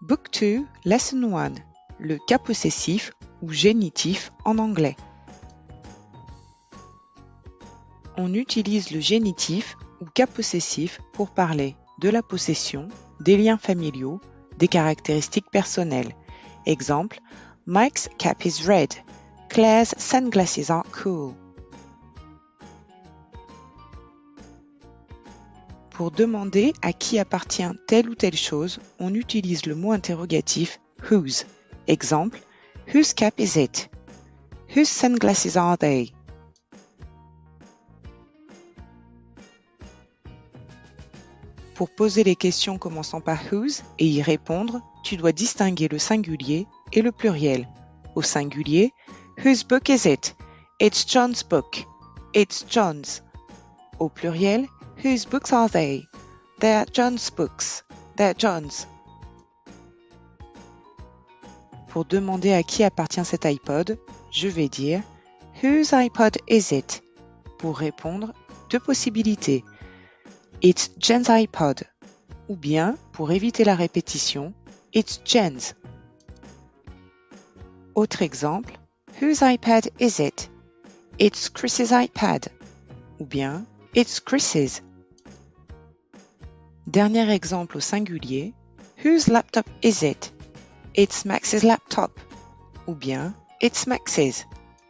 Book 2, Lesson 1, le cas possessif ou génitif en anglais. On utilise le génitif ou cas possessif pour parler de la possession, des liens familiaux, des caractéristiques personnelles. Exemple, Mike's cap is red. Claire's sunglasses are cool. Pour demander à qui appartient telle ou telle chose, on utilise le mot interrogatif whose. Exemple, Whose cap is it? Whose sunglasses are they? Pour poser les questions commençant par whose et y répondre, tu dois distinguer le singulier et le pluriel. Au singulier, Whose book is it? It's John's book. It's John's. Au pluriel, Whose books are they? They're John's books. They're John's. Pour demander à qui appartient cet iPod, je vais dire Whose iPod is it? Pour répondre, deux possibilités. It's Jen's iPod. Ou bien, pour éviter la répétition, It's Jen's. Autre exemple, Whose iPad is it? It's Chris's iPad. Ou bien, It's Chris's. Dernier exemple au singulier, Whose laptop is it? It's Max's laptop. Ou bien, It's Max's.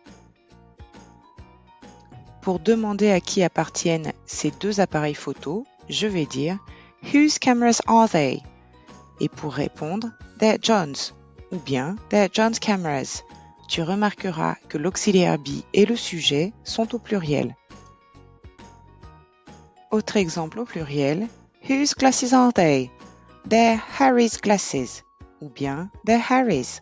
Pour demander à qui appartiennent ces deux appareils photo, je vais dire Whose cameras are they? Et pour répondre, They're John's. Ou bien, They're John's cameras. Tu remarqueras que l'auxiliaire be et le sujet sont au pluriel. Autre exemple au pluriel, Whose glasses are they? They're Harry's glasses. Ou bien, They're Harry's.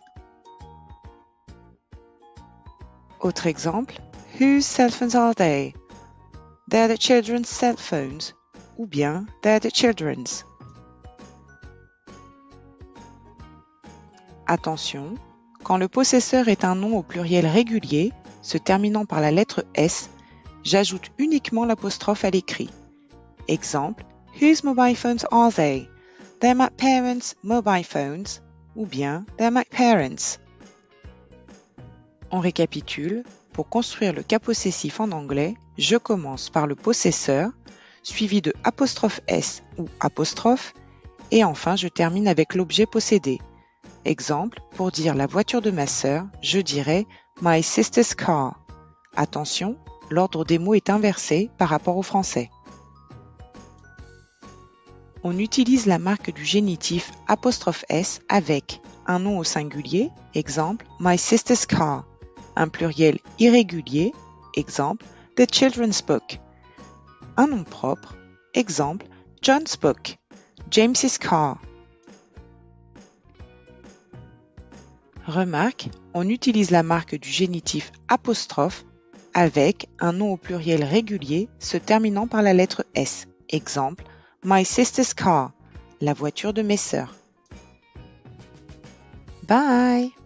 Autre exemple, Whose cell phones are they? They're the children's cell phones. Ou bien, They're the children's. Attention, quand le possesseur est un nom au pluriel régulier, se terminant par la lettre S, j'ajoute uniquement l'apostrophe à l'écrit. Exemple, Whose mobile phones are they? They're my parents' mobile phones. Ou bien, They're my parents. On récapitule. Pour construire le cas possessif en anglais, je commence par le possesseur, suivi de apostrophe S ou apostrophe, et enfin je termine avec l'objet possédé. Exemple, pour dire la voiture de ma sœur, je dirais My sister's car. Attention, l'ordre des mots est inversé par rapport au français. On utilise la marque du génitif apostrophe S avec un nom au singulier, exemple My sister's car, un pluriel irrégulier, exemple The children's book, un nom propre, exemple John's book, James's car. Remarque, on utilise la marque du génitif apostrophe avec un nom au pluriel régulier se terminant par la lettre S, exemple My sister's car, la voiture de mes sœurs. Bye!